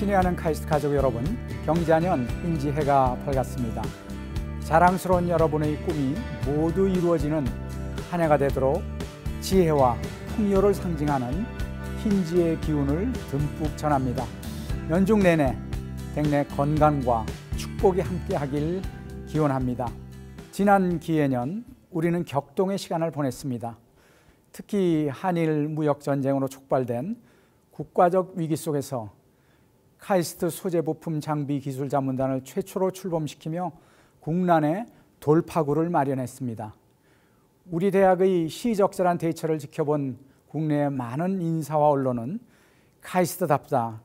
친애하는 카이스트 가족 여러분, 경자년 인지해가 밝았습니다. 자랑스러운 여러분의 꿈이 모두 이루어지는 한 해가 되도록 지혜와 풍요를 상징하는 흰지의 기운을 듬뿍 전합니다. 연중 내내 댁내 건강과 축복이 함께하길 기원합니다. 지난 기해년 우리는 격동의 시간을 보냈습니다. 특히 한일 무역전쟁으로 촉발된 국가적 위기 속에서 카이스트 소재부품 장비 기술 자문단을 최초로 출범시키며 국난의 돌파구를 마련했습니다. 우리 대학의 시적절한 대처를 지켜본 국내의 많은 인사와 언론은 카이스트답다면서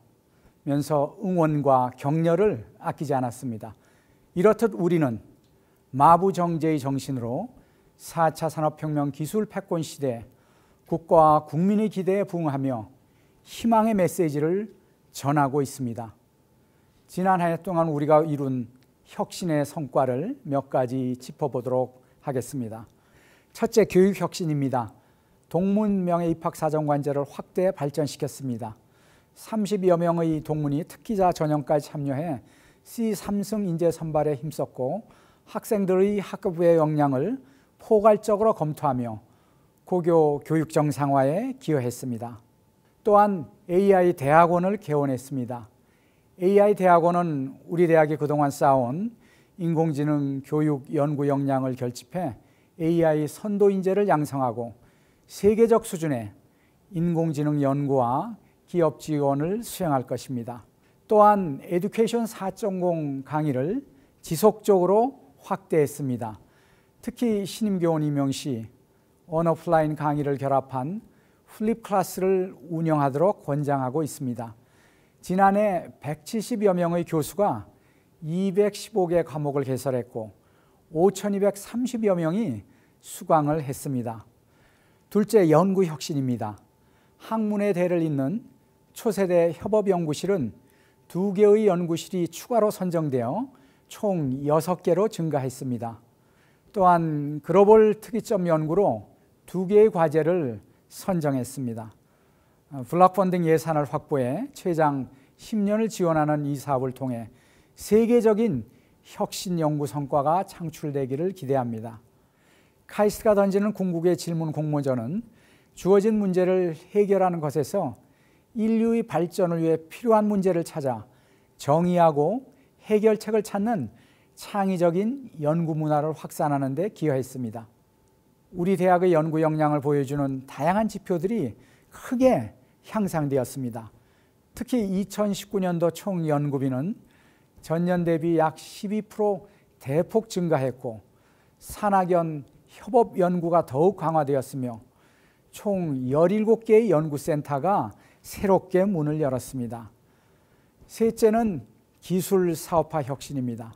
응원과 격려를 아끼지 않았습니다. 이렇듯 우리는 마부정제의 정신으로 4차 산업혁명 기술 패권 시대에 국가와 국민의 기대에 부응하며 희망의 메시지를 전하고 있습니다. 지난 한 해 동안 우리가 이룬 혁신의 성과를 몇 가지 짚어보도록 하겠습니다. 첫째, 교육혁신입니다. 동문 명예 입학사정관제를 확대 발전시켰습니다. 30여 명의 동문이 특기자 전형까지 참여해 C3승 인재 선발에 힘썼고 학생들의 학업의 역량을 포괄적으로 검토하며 고교 교육 정상화에 기여했습니다. 또한 AI 대학원을 개원했습니다. AI 대학원은 우리 대학이 그동안 쌓아온 인공지능 교육 연구 역량을 결집해 AI 선도 인재를 양성하고 세계적 수준의 인공지능 연구와 기업 지원을 수행할 것입니다. 또한 에듀케이션 4.0 강의를 지속적으로 확대했습니다. 특히 신임교원 임용 시 온오프라인 강의를 결합한 플립 클래스를 운영하도록 권장하고 있습니다. 지난해 170여 명의 교수가 215개 과목을 개설했고 5,230여 명이 수강을 했습니다. 둘째, 연구혁신입니다. 학문의 대를 잇는 초세대 협업연구실은 2개의 연구실이 추가로 선정되어 총 6개로 증가했습니다. 또한 글로벌 특이점 연구로 2개의 과제를 선정했습니다. 블록 펀딩 예산을 확보해 최장 10년을 지원하는 이 사업을 통해 세계적인 혁신 연구 성과가 창출되기를 기대합니다. 카이스트가 던지는 궁극의 질문 공모전은 주어진 문제를 해결하는 것에서 인류의 발전을 위해 필요한 문제를 찾아 정의하고 해결책을 찾는 창의적인 연구 문화를 확산하는 데 기여했습니다. 우리 대학의 연구 역량을 보여주는 다양한 지표들이 크게 향상되었습니다. 특히 2019년도 총 연구비는 전년 대비 약 12% 대폭 증가했고 산학연 협업 연구가 더욱 강화되었으며 총 17개의 연구센터가 새롭게 문을 열었습니다. 셋째는 기술 사업화 혁신입니다.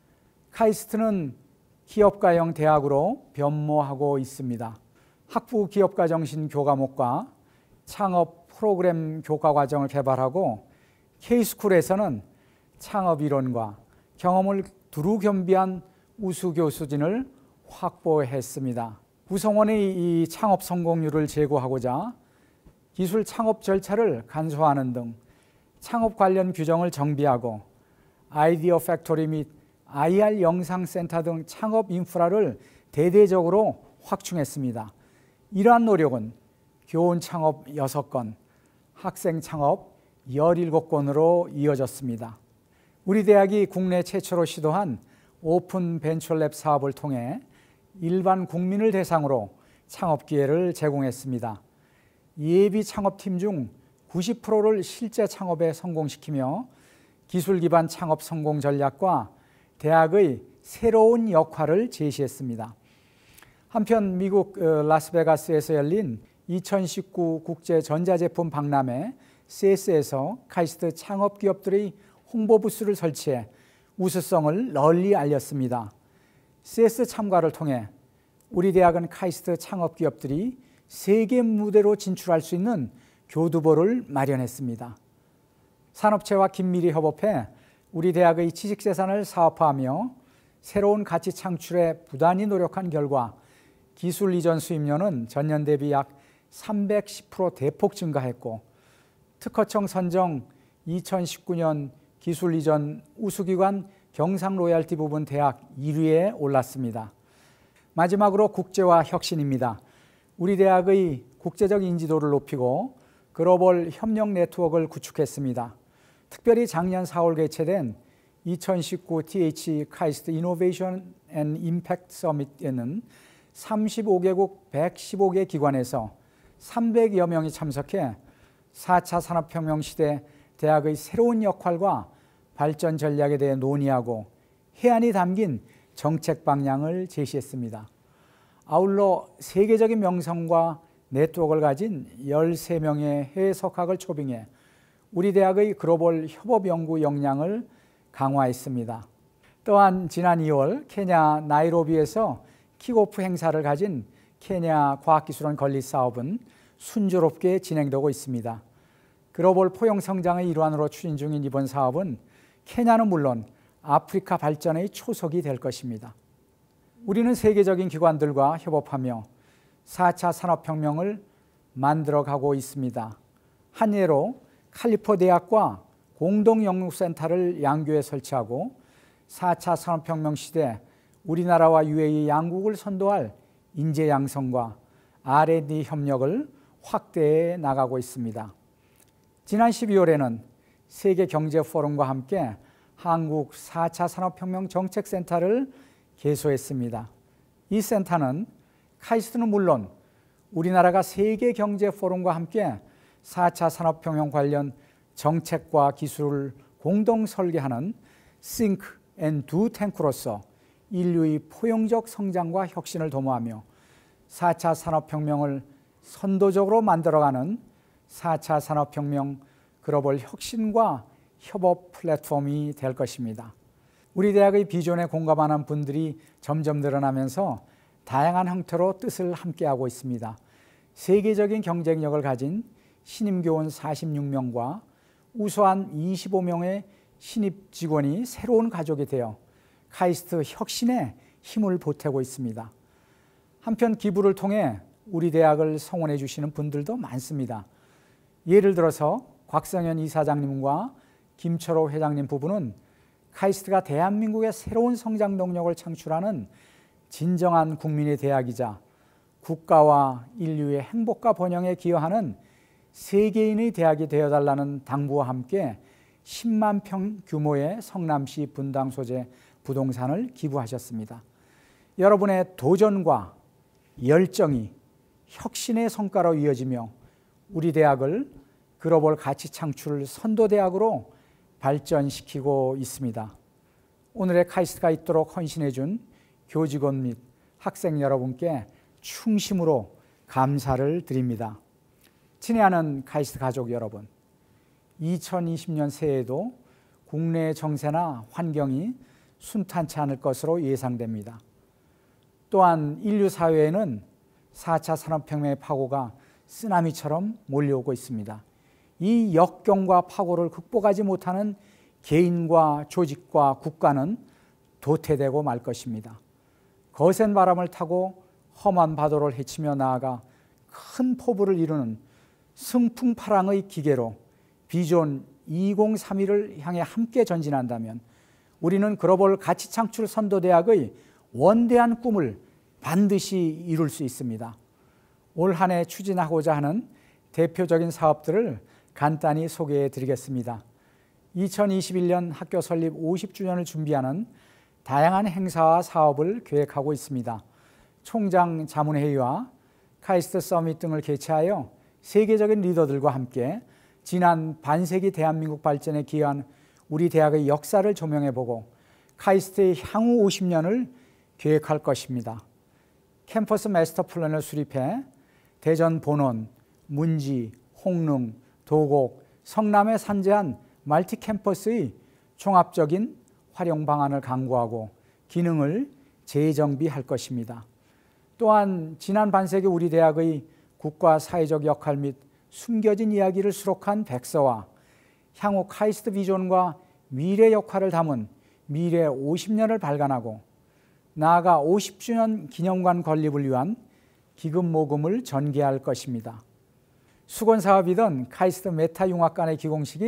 카이스트는 기업가형 대학으로 변모하고 있습니다. 학부 기업가 정신 교과목과 창업 프로그램 교과 과정을 개발하고 K스쿨에서는 창업 이론과 경험을 두루 겸비한 우수 교수진을 확보했습니다. 구성원의 이 창업 성공률을 제고하고자 기술 창업 절차를 간소화하는 등 창업 관련 규정을 정비하고 아이디어 팩토리 및 IR 영상센터 등 창업 인프라를 대대적으로 확충했습니다. 이러한 노력은 교원 창업 6건, 학생 창업 17건으로 이어졌습니다. 우리 대학이 국내 최초로 시도한 오픈 벤처랩 사업을 통해 일반 국민을 대상으로 창업 기회를 제공했습니다. 예비 창업팀 중 90%를 실제 창업에 성공시키며 기술 기반 창업 성공 전략과 대학의 새로운 역할을 제시했습니다. 한편 미국 라스베가스에서 열린 2019 국제 전자제품 박람회 CES에서 카이스트 창업 기업들의 홍보 부스를 설치해 우수성을 널리 알렸습니다. CES 참가를 통해 우리 대학은 카이스트 창업 기업들이 세계 무대로 진출할 수 있는 교두보를 마련했습니다. 산업체와 긴밀히 협업해 우리 대학의 지식재산을 사업화하며 새로운 가치 창출에 부단히 노력한 결과 기술 이전 수입료는 전년 대비 약 310% 대폭 증가했고 특허청 선정 2019년 기술 이전 우수기관 경상 로얄티 부분 대학 1위에 올랐습니다. 마지막으로 국제화 혁신입니다. 우리 대학의 국제적 인지도를 높이고 글로벌 협력 네트워크를 구축했습니다. 특별히 작년 4월 개최된 2019 TH 카이스트 이노베이션 앤 임팩트 서밋에는 35개국 115개 기관에서 300여 명이 참석해 4차 산업혁명 시대 대학의 새로운 역할과 발전 전략에 대해 논의하고 해안이 담긴 정책 방향을 제시했습니다. 아울러 세계적인 명성과 네트워크를 가진 13명의 해외 석학을 초빙해 우리 대학의 글로벌 협업 연구 역량을 강화했습니다. 또한 지난 2월 케냐 나이로비에서 킥오프 행사를 가진 케냐 과학기술원 건립 사업은 순조롭게 진행되고 있습니다. 글로벌 포용 성장의 일환으로 추진 중인 이번 사업은 케냐는 물론 아프리카 발전의 초석이 될 것입니다. 우리는 세계적인 기관들과 협업하며 4차 산업혁명을 만들어가고 있습니다. 한 예로 칼리포 대학과 공동연구센터를 양교에 설치하고 4차 산업혁명 시대 우리나라와 UAE 양국을 선도할 인재 양성과 R&D 협력을 확대해 나가고 있습니다. 지난 12월에는 세계경제포럼과 함께 한국 4차 산업혁명 정책센터를 개소했습니다. 이 센터는 카이스트는 물론 우리나라가 세계경제포럼과 함께 4차 산업혁명 관련 정책과 기술을 공동 설계하는 Think and Do 탱크로서 인류의 포용적 성장과 혁신을 도모하며 4차 산업혁명을 선도적으로 만들어가는 4차 산업혁명 글로벌 혁신과 협업 플랫폼이 될 것입니다. 우리 대학의 비전에 공감하는 분들이 점점 늘어나면서 다양한 형태로 뜻을 함께하고 있습니다. 세계적인 경쟁력을 가진 신임교원 46명과 우수한 25명의 신입 직원이 새로운 가족이 되어 카이스트 혁신에 힘을 보태고 있습니다. 한편 기부를 통해 우리 대학을 성원해 주시는 분들도 많습니다. 예를 들어서 곽성현 이사장님과 김철호 회장님 부부는 카이스트가 대한민국의 새로운 성장 동력을 창출하는 진정한 국민의 대학이자 국가와 인류의 행복과 번영에 기여하는 세계인의 대학이 되어달라는 당부와 함께 10만 평 규모의 성남시 분당 소재 부동산을 기부하셨습니다. 여러분의 도전과 열정이 혁신의 성과로 이어지며 우리 대학을 글로벌 가치 창출 선도대학으로 발전시키고 있습니다. 오늘의 카이스트가 있도록 헌신해 준 교직원 및 학생 여러분께 충심으로 감사를 드립니다. 친애하는 카이스트 가족 여러분, 2020년 새해에도 국내 정세나 환경이 순탄치 않을 것으로 예상됩니다. 또한 인류 사회에는 4차 산업혁명의 파고가 쓰나미처럼 몰려오고 있습니다. 이 역경과 파고를 극복하지 못하는 개인과 조직과 국가는 도태되고 말 것입니다. 거센 바람을 타고 험한 바다를 헤치며 나아가 큰 포부를 이루는 승풍파랑의 기계로 비전 2031을 향해 함께 전진한다면 우리는 글로벌 가치 창출 선도대학의 원대한 꿈을 반드시 이룰 수 있습니다. 올 한 해 추진하고자 하는 대표적인 사업들을 간단히 소개해 드리겠습니다. 2021년 학교 설립 50주년을 준비하는 다양한 행사와 사업을 계획하고 있습니다. 총장 자문회의와 카이스트 서밋 등을 개최하여 세계적인 리더들과 함께 지난 반세기 대한민국 발전에 기여한 우리 대학의 역사를 조명해보고 카이스트의 향후 50년을 계획할 것입니다. 캠퍼스 마스터 플랜을 수립해 대전 본원, 문지, 홍릉, 도곡, 성남에 산재한 멀티 캠퍼스의 종합적인 활용 방안을 강구하고 기능을 재정비할 것입니다. 또한 지난 반세기 우리 대학의 국가 사회적 역할 및 숨겨진 이야기를 수록한 백서와 향후 카이스트 비전과 미래 역할을 담은 미래 50년을 발간하고 나아가 50주년 기념관 건립을 위한 기금 모금을 전개할 것입니다. 수건사업이던 카이스트 메타융합관의 기공식이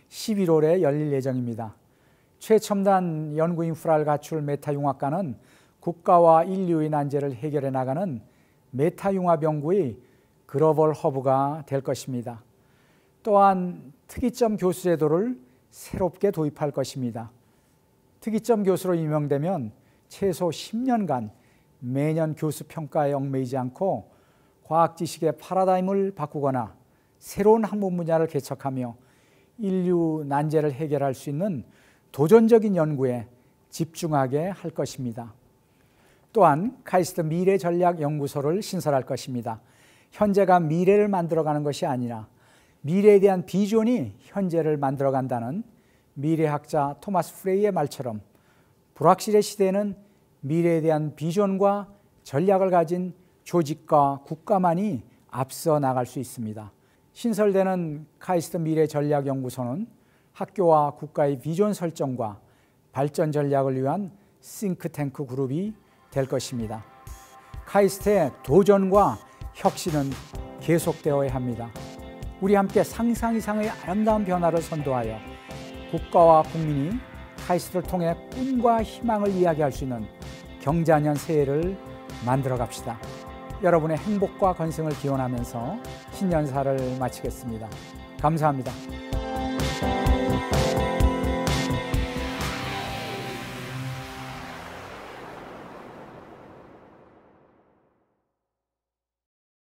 11월에 열릴 예정입니다. 최첨단 연구 인프라를 갖출 메타융합과는 국가와 인류의 난제를 해결해 나가는 메타융합 연구의 글로벌 허브가 될 것입니다. 또한 특이점 교수 제도를 새롭게 도입할 것입니다. 특이점 교수로 임명되면 최소 10년간 매년 교수 평가에 얽매이지 않고 과학 지식의 파라다임을 바꾸거나 새로운 학문 분야를 개척하며 인류 난제를 해결할 수 있는 도전적인 연구에 집중하게 할 것입니다. 또한 카이스트 미래전략연구소를 신설할 것입니다. 현재가 미래를 만들어가는 것이 아니라 미래에 대한 비전이 현재를 만들어간다는 미래학자 토마스 프레이의 말처럼 불확실의 시대에는 미래에 대한 비전과 전략을 가진 조직과 국가만이 앞서 나갈 수 있습니다. 신설되는 카이스트 미래전략연구소는 학교와 국가의 비전 설정과 발전 전략을 위한 싱크탱크 그룹이 될 것입니다. 카이스트의 도전과 혁신은 계속되어야 합니다. 우리 함께 상상 이상의 아름다운 변화를 선도하여 국가와 국민이 카이스트를 통해 꿈과 희망을 이야기할 수 있는 경자년 새해를 만들어 갑시다. 여러분의 행복과 건승을 기원하면서 신년사를 마치겠습니다. 감사합니다.